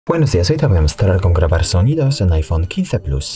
Buenos días, hoy te voy a mostrar cómo grabar sonidos en iPhone 15 Plus.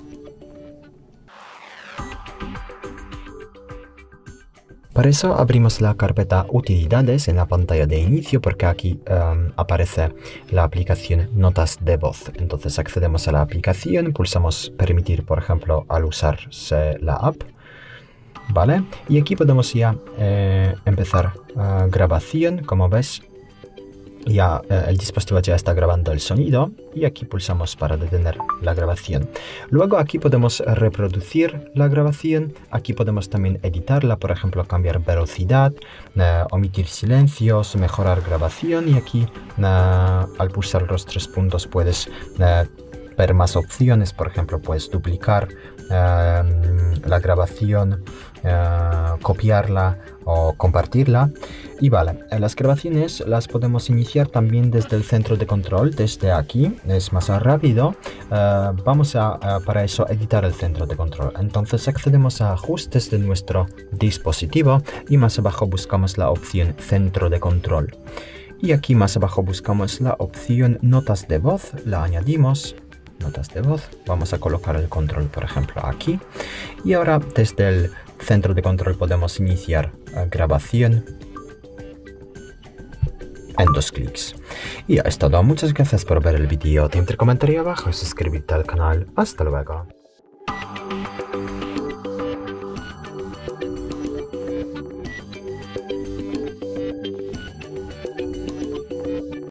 Para eso abrimos la carpeta Utilidades en la pantalla de inicio porque aquí aparece la aplicación Notas de voz. Entonces accedemos a la aplicación, pulsamos Permitir, por ejemplo, al usarse la app. ¿Vale? Y aquí podemos ya empezar grabación, como ves. Ya el dispositivo ya está grabando el sonido y aquí pulsamos para detener la grabación. Luego aquí podemos reproducir la grabación, aquí podemos también editarla, por ejemplo cambiar velocidad, omitir silencios, mejorar grabación y aquí al pulsar los tres puntos puedes ver más opciones, por ejemplo puedes duplicar la grabación, copiarla o compartirla. Y vale, las grabaciones las podemos iniciar también desde el centro de control, desde aquí, es más rápido. Vamos a para eso editar el centro de control. Entonces accedemos a ajustes de nuestro dispositivo y más abajo buscamos la opción centro de control. Y aquí más abajo buscamos la opción notas de voz, la añadimos. Notas de voz, vamos a colocar el control por ejemplo aquí y ahora desde el centro de control podemos iniciar grabación en 2 clics. Y ya es todo, muchas gracias por ver el vídeo, deja tu comentario abajo y suscríbete al canal. Hasta luego.